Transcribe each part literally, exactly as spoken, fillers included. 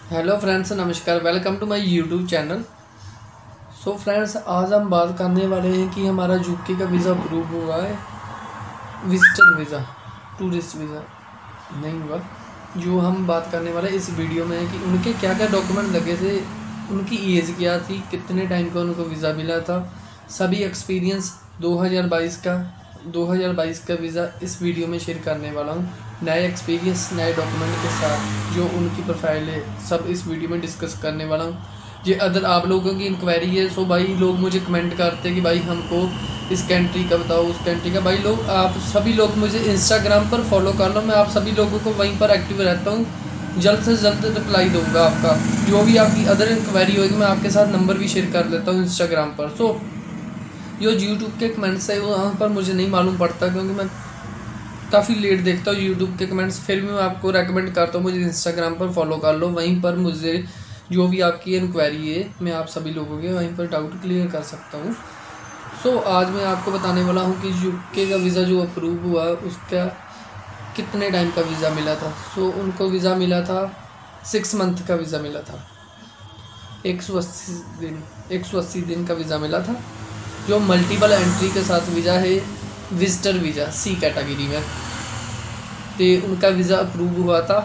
Hello friends, नमस्कार। Welcome to my YouTube channel. So friends, आज हम बात करने वाले हैं कि हमारा यूके का वीज़ा अप्रूव हुआ है। विजिटर वीज़ा, टूरिस्ट वीज़ा नहीं हुआ। जो हम बात करने वाले इस वीडियो में है कि उनके क्या क्या डॉक्यूमेंट लगे थे, उनकी एज क्या थी, कितने टाइम का उनको वीज़ा मिला था, सभी एक्सपीरियंस दो हज़ार बाईस का दो हज़ार बाईस का वीज़ा इस वीडियो में शेयर करने वाला हूँ। नए एक्सपीरियंस, नए डॉक्यूमेंट के साथ जो उनकी प्रोफाइल है, सब इस वीडियो में डिस्कस करने वाला हूँ। ये अदर आप लोगों की इंक्वायरी है, सो भाई लोग मुझे कमेंट करते हैं कि भाई हमको इस कंट्री का बताओ, उस कंट्री का। भाई लोग, आप सभी लोग मुझे इंस्टाग्राम पर फॉलो कर लो, मैं आप सभी लोगों को वहीं पर एक्टिव रहता हूँ। जल्द से जल्द रिप्लाई दूंगा आपका। जो भी आपकी अदर इंक्वायरी होगी मैं आपके साथ नंबर भी शेयर कर देता हूँ इंस्टाग्राम पर। सो जो यूट्यूब के कमेंट्स है वहाँ पर मुझे नहीं मालूम पड़ता, क्योंकि मैं काफ़ी लेट देखता हूँ यूट्यूब के कमेंट्स। फिर भी मैं आपको रेकमेंड करता हूँ मुझे इंस्टाग्राम पर फॉलो कर लो, वहीं पर मुझे जो भी आपकी इंक्वायरी है मैं आप सभी लोगों के वहीं पर डाउट क्लियर कर सकता हूँ। सो आज मैं आपको बताने वाला हूँ कि यूके का वीज़ा जो अप्रूव हुआ उसका कितने टाइम का वीज़ा मिला था। सो उनको वीज़ा मिला था, सिक्स मंथ का वीज़ा मिला था, एक सौ अस्सी दिन एक सौ अस्सी दिन का वीज़ा मिला था, जो मल्टीपल एंट्री के साथ वीज़ा है, विजिटर वीज़ा सी कैटेगरी में। तो उनका वीज़ा अप्रूव हुआ था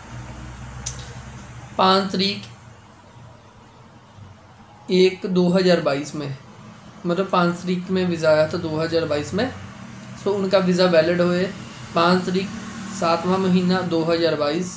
पाँच तारीख एक दो हज़ार बाईस में, मतलब पाँच तारीख में वीज़ा आया था दो हज़ार बाईस में। सो उनका वीज़ा वैलिड हुए पाँच तारीख सातवां महीना दो हज़ार बाईस।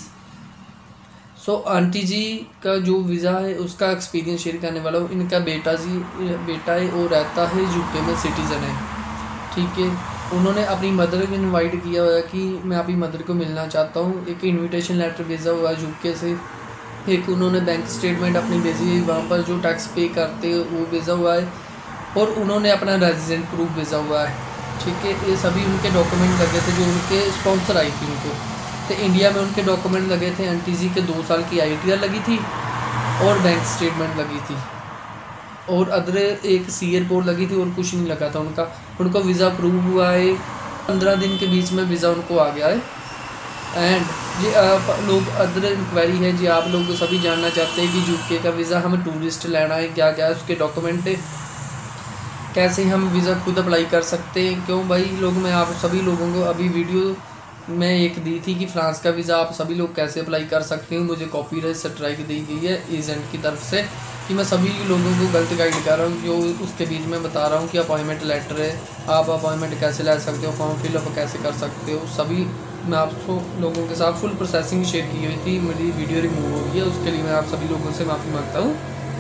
सो आंटी जी का जो वीज़ा है उसका एक्सपीरियंस शेयर करने वाला हूँ। इनका बेटा जी बेटा है, वो रहता है यूके में, सिटीज़न है, ठीक है। उन्होंने अपनी मदर को इनवाइट किया हुआ है कि मैं अपनी मदर को मिलना चाहता हूँ। एक इनविटेशन लेटर भेजा हुआ है यूके से, एक उन्होंने बैंक स्टेटमेंट अपनी भेजी है, वहाँ पर जो टैक्स पे करते हैं वो भेजा हुआ है, और उन्होंने अपना रेजिडेंट प्रूफ भेजा हुआ है, ठीक है। ये सभी उनके डॉक्यूमेंट लगे थे जो उनके स्पॉन्सर आई थी उनको। तो इंडिया में उनके डॉक्यूमेंट लगे थे, एन टी जी के दो साल की आई टी आर लगी थी और बैंक स्टेटमेंट लगी थी, और अदर एक सी एयरपोर्ट लगी थी, और कुछ नहीं लगा था उनका। उनको वीज़ा अप्रूव हुआ है, पंद्रह दिन के बीच में वीज़ा उनको आ गया है। एंड जी आप लोग अदर इंक्वायरी है जी, आप लोग सभी जानना चाहते हैं कि यूके का वीज़ा हमें टूरिस्ट लेना है, क्या क्या है उसके डॉक्यूमेंट है, कैसे हम वीज़ा खुद अप्लाई कर सकते हैं। क्यों भाई लोग, मैं आप सभी लोगों को अभी वीडियो में एक दी थी कि फ्रांस का वीज़ा आप सभी लोग कैसे अप्लाई कर सकते हो। मुझे कॉपीराइट स्ट्राइक दी गई है एजेंट की तरफ से कि मैं सभी लोगों को गलत गाइड कर रहा हूँ। जो उसके बीच में बता रहा हूँ कि अपॉइंटमेंट लेटर है, आप अपॉइंटमेंट कैसे ले सकते हो, फॉर्म फिलअप कैसे कर सकते हो, सभी मैं आपको लोगों के साथ फुल प्रोसेसिंग शेयर की हुई थी। मेरी वीडियो रिमूव हो गई है, उसके लिए मैं आप सभी लोगों से माफ़ी मांगता हूँ।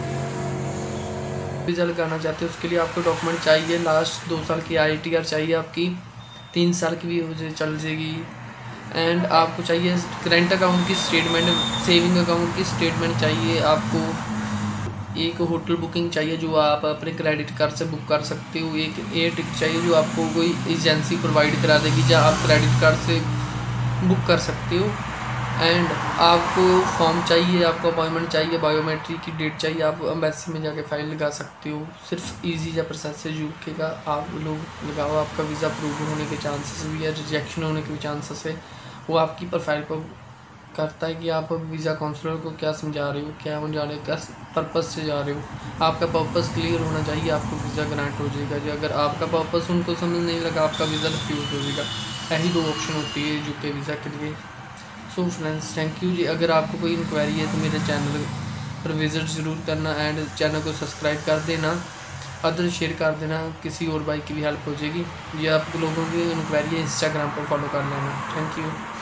वीज़ा लगाना चाहते हो उसके लिए आपको डॉक्यूमेंट चाहिए, लास्ट दो साल की आई टी आर चाहिए आपकी, तीन साल की भी मुझे चल जाएगी। एंड आपको चाहिए करेंट अकाउंट की स्टेटमेंट, सेविंग अकाउंट की स्टेटमेंट चाहिए आपको, एक होटल बुकिंग चाहिए जो आप अपने क्रेडिट कार्ड से बुक कर सकते हो, एक एयर टिकट चाहिए जो आपको कोई एजेंसी प्रोवाइड करा देगी जहाँ आप क्रेडिट कार्ड से बुक कर सकते हो। एंड आपको फॉर्म चाहिए, आपको अपॉइंटमेंट चाहिए, बायोमेट्रिक की डेट चाहिए, आप एम्बेसी में जाके फाइल लगा सकते हो। सिर्फ इजी या प्रोसेस है यूके का, आप लोग लगाओ, आपका वीज़ा अप्रूव होने के चांसेस भी है, रिजेक्शन होने के भी चांसेस है। वो आपकी प्रोफाइल पर करता है कि आप वीज़ा काउंसलर को क्या समझा रहे हो, क्या जाने का पर्पज़ से जा रहे हो। आपका पर्पज़ क्लियर होना चाहिए, आपको वीज़ा ग्रांट हो जाएगा जी। अगर आपका पर्पज़ उनको समझ नहीं लगा, आपका वीज़ा रिफ्यूज़ हो जाएगा। यही दो ऑप्शन होती है यूके वीज़ा के लिए। सो फ्रेंड्स, थैंक यू जी। अगर आपको कोई इंक्वायरी है तो मेरे चैनल पर विज़िट ज़रूर करना, एंड चैनल को सब्सक्राइब कर देना, अदर शेयर कर देना, किसी और भाई की भी हेल्प हो जाएगी। ये आप लोगों की इंक्वायरी है, इंस्टाग्राम पर फॉलो कर लेना। Thank you.